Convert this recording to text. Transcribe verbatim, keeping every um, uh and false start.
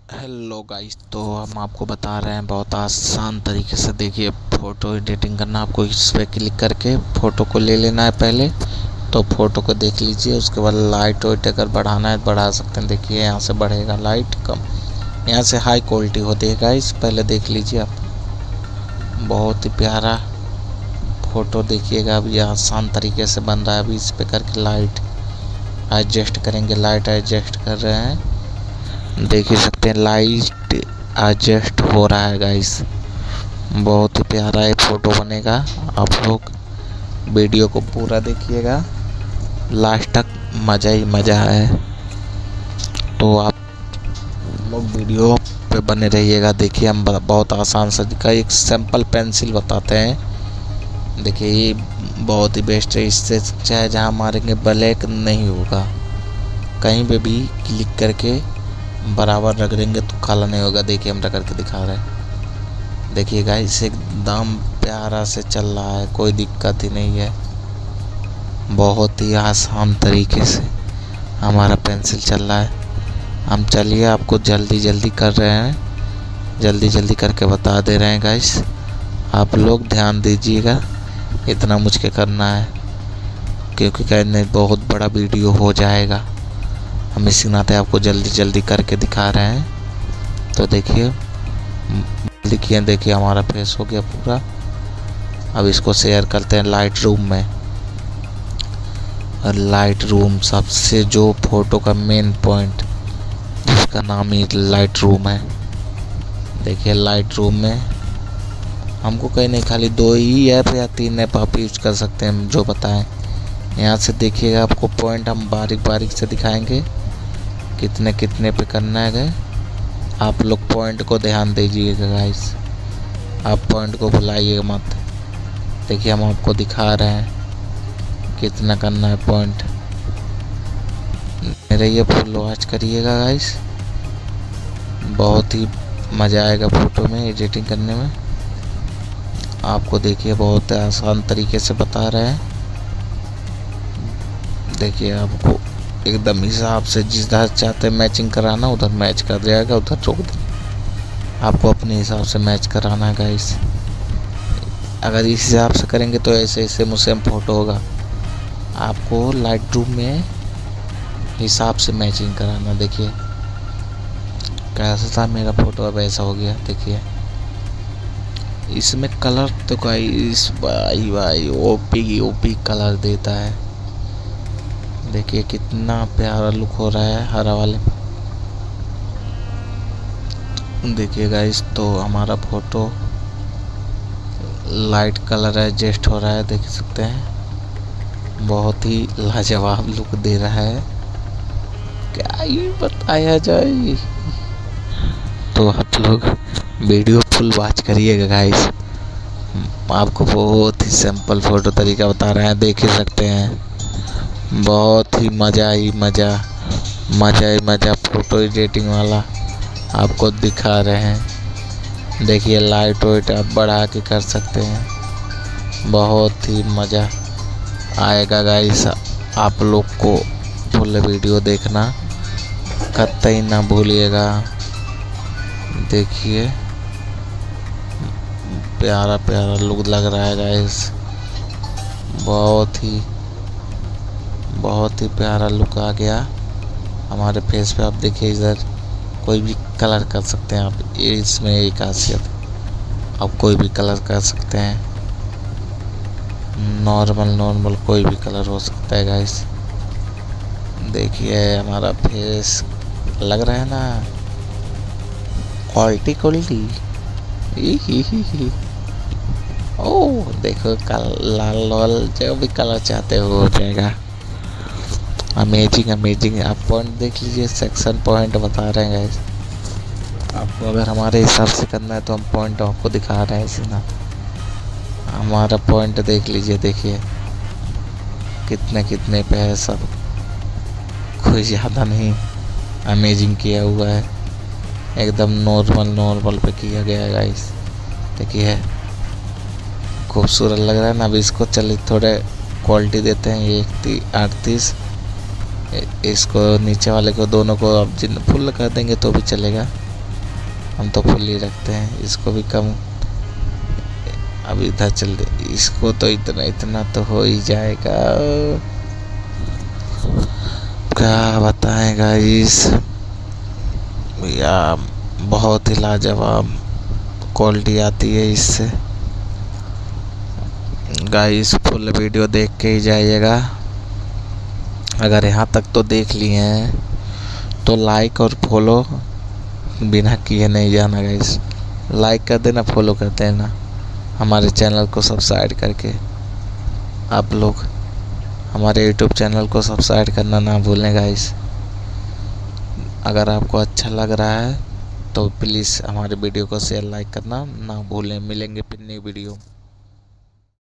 Hello guys, तो हम आपको बता रहे हैं बहुत आसान तरीके से। देखिए, फ़ोटो एडिटिंग करना, आपको इस पर क्लिक करके फ़ोटो को ले लेना है। पहले तो फ़ोटो को देख लीजिए, उसके बाद लाइट वाइट अगर बढ़ाना है तो बढ़ा सकते हैं। देखिए यहाँ से बढ़ेगा लाइट कम, यहाँ से हाई क्वालिटी होती है गाइस। पहले देख लीजिए आप, बहुत ही प्यारा फ़ोटो देखिएगा। अब ये आसान तरीके से बन रहा है। अभी इस पर करके लाइट एडजस्ट करेंगे, लाइट एडजस्ट कर रहे हैं, देख ही सकते हैं लाइट एडजस्ट हो रहा है गाइस। बहुत ही प्यारा ये फ़ोटो बनेगा। आप लोग वीडियो को पूरा देखिएगा, लास्ट तक मज़ा ही मज़ा है। तो आप लोग वीडियो पे बने रहिएगा। देखिए, हम बहुत आसान से का एक सिंपल पेंसिल बताते हैं। देखिए, ये बहुत ही बेस्ट है। इससे चाहे जहाँ मारेंगे ब्लैक नहीं होगा, कहीं पे भी क्लिक करके बराबर रगड़ेंगे तो काला नहीं होगा। देखिए, हम रगड़ के दिखा रहे हैं। देखिए गाइस, एकदम प्यारा से चल रहा है, कोई दिक्कत ही नहीं है। बहुत ही आसान तरीके से हमारा पेंसिल चल रहा है। हम चलिए आपको जल्दी जल्दी कर रहे हैं, जल्दी जल्दी करके बता दे रहे हैं गाइस। आप लोग ध्यान दीजिएगा, इतना मुझके करना है क्योंकि कहने बहुत बड़ा वीडियो हो जाएगा। हम इसी नाते आपको जल्दी जल्दी करके दिखा रहे हैं। तो देखिए, देखिए देखिए हमारा फेस हो गया पूरा। अब इसको शेयर करते हैं लाइट रूम में। और लाइट रूम सबसे जो फोटो का मेन पॉइंट, जिसका नाम ही लाइट रूम है। देखिए, लाइट रूम में हमको कहीं नहीं, खाली दो ही ऐप या तीन ऐप आप यूज कर सकते हैं, जो बताएं। यहाँ से देखिएगा, आपको पॉइंट हम बारीक बारीक से दिखाएंगे, कितने कितने पे करना है गए। आप लोग पॉइंट को ध्यान दीजिएगा गाइस, आप पॉइंट को भुलाइएगा मत। देखिए, हम आपको दिखा रहे हैं कितना करना है पॉइंट। मेरे ये फुल वॉच करिएगा गाइस, बहुत ही मज़ा आएगा फ़ोटो में एडिटिंग करने में। आपको देखिए, बहुत आसान तरीके से बता रहे हैं। देखिए, आपको एकदम हिसाब से जिधर चाहते मैचिंग कराना उधर मैच कर जाएगा, उधर रोक दें। आपको अपने हिसाब से मैच कराना है गाइस। अगर इस हिसाब से करेंगे तो ऐसे ऐसे मुझसे फ़ोटो होगा। आपको लाइट रूम में हिसाब से मैचिंग कराना। देखिए कैसा था मेरा फ़ोटो, अब ऐसा हो गया। देखिए, इसमें कलर तो गाइस भाई भाई ओपी ओपी कलर देता है। देखिए कितना प्यारा लुक हो रहा है हरा वाले। देखिए गाइस, तो हमारा फोटो लाइट कलर एडजस्ट हो रहा है, देख सकते हैं। बहुत ही लाजवाब लुक दे रहा है, क्या ही बताया जाए। तो आप लोग वीडियो फुल वॉच करिएगा गाइस। आपको बहुत ही सिंपल फोटो तरीका बता रहे हैं, देख ही सकते हैं। बहुत ही मज़ा ही मज़ा मज़ा ही मज़ा फ़ोटो एडिटिंग वाला आपको दिखा रहे हैं। देखिए, लाइट वाइट आप बढ़ा के कर सकते हैं, बहुत ही मज़ा आएगा गाइस। आप लोग को फुल वीडियो देखना कतई ना भूलिएगा। देखिए, प्यारा प्यारा लुक लग रहा है गाइस, बहुत ही बहुत ही प्यारा लुक आ गया हमारे फेस पे। आप देखिए, इधर कोई भी कलर कर सकते हैं आप, ये इसमें एक खासियत, आप कोई भी कलर कर सकते हैं। नॉर्मल नॉर्मल कोई भी कलर हो सकता है गाइस। देखिए, हमारा फेस लग रहा है ना, क्वालिटी क्वालिटी। ओह देखो, कल लाल लाल जो भी कलर चाहते हो हो जाएगा। Amazing amazing. आप पॉइंट देख लीजिए, सेक्शन पॉइंट बता रहे हैं गाइस। आपको अगर हमारे हिसाब से करना है तो हम पॉइंट आपको दिखा रहे हैं इसी ना। हमारा पॉइंट देख लीजिए, देखिए कितने कितने पे है सब, कोई ज़्यादा नहीं। अमेजिंग किया हुआ है, एकदम नॉर्मल नॉर्मल पे किया गया है गाइस। देखिए, खूबसूरत लग रहा है ना। अभी इसको चलिए थोड़े क्वालिटी देते हैं, ये एक अड़तीस। इसको नीचे वाले को दोनों को आप जिन फुल कर देंगे तो भी चलेगा। हम तो फुल ही रखते हैं, इसको भी कम। अब इधर चल दे इसको, तो इतना इतना तो हो ही जाएगा। क्या बताएं गाइस, या बहुत ही लाजवाब क्वालिटी आती है इससे। गाइस फुल वीडियो देख के ही जाइएगा। अगर यहाँ तक तो देख लिए हैं तो लाइक और फॉलो बिना किए नहीं जाना गाइस। लाइक कर देना, फॉलो कर देना, हमारे चैनल को सब्सक्राइब करके। आप लोग हमारे यूट्यूब चैनल को सब्सक्राइब करना ना भूलें गाइस। अगर आपको अच्छा लग रहा है तो प्लीज़ हमारे वीडियो को शेयर लाइक करना ना भूलें। मिलेंगे फिर नई वीडियो।